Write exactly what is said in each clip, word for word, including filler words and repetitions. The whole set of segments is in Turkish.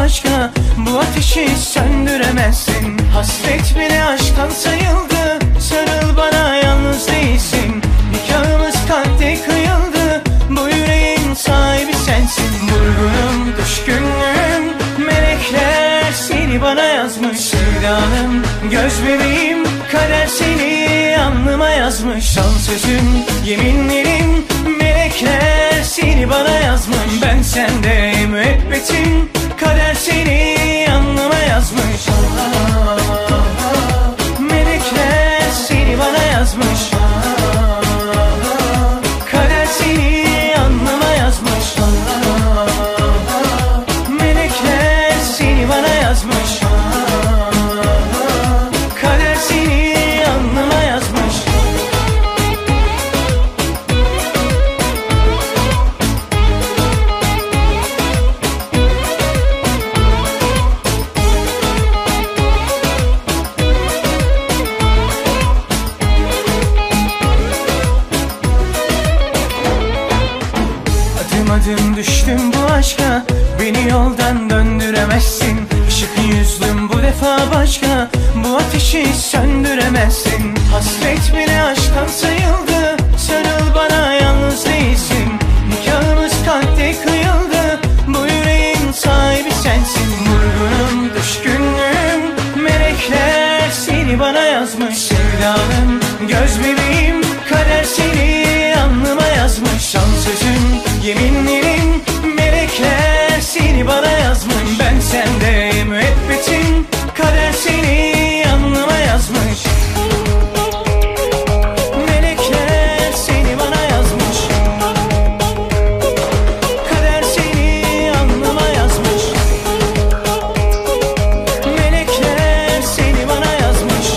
başka, bu ateşi söndüremezsin. Hasret bile aşktan sayıldı, sarıl bana, yalnız değilsin. Nikahımız kalpte kıyıldı, bu yüreğin sahibi sensin. Vurgunum, düşkünlüğüm, melekler seni bana yazmış. Sevdanım, göz bebeğim, kader seni alnıma yazmış. Son sözüm, yeminlerim, melekler seni bana yazmış. Ben sende müebbetim, kader seni alnıma yazmış. Melekler seni bana yazmış. Kader seni alnıma yazmış. Melekler seni bana yazmış. Kader seni alnıma yazmış. Adım adım düştüm bu aşka, beni yoldan döndüremezsin. Işık yüzlüm bu defa başka, bu ateşi söndüremezsin. Hasret bile aşktan sayıldı, sarıl bana, yalnız değilsin. Nikahımız kalpte kıyıldı, bu yüreğin sahibi sensin. Vurgunum, düşkünlüğüm, melekler seni bana yazmış. Sevdanım, göz bebeğim, kader seni alnıma yazmış. Son sözüm, yeminlerim, melekler seni bana yazmış. Ben sende müebbetim, kader seni alnıma yazmış. Melekler seni bana yazmış. Kader seni alnıma yazmış. Melekler seni bana yazmış.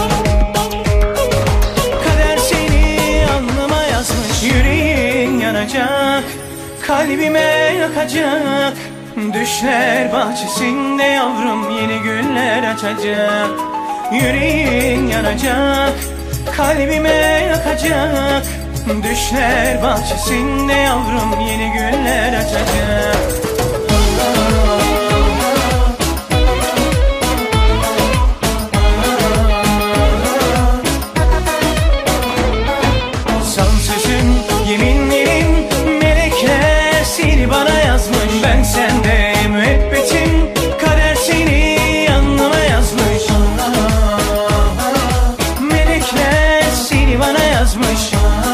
Kader seni alnıma yazmış. Yüreğin yanacak, kalbime yakacak. Düşler bahçesinde yavrum yeni güller açacak. Yüreğin yanacak, kalbime yakacak. Düşler bahçesinde yavrum yeni güller açacak. Son sözüm, yeminlerim, melekler seni bana yazmış. Ben sende müebbetim, kader seni alnıma yazmış. Melekler seni bana yazmış.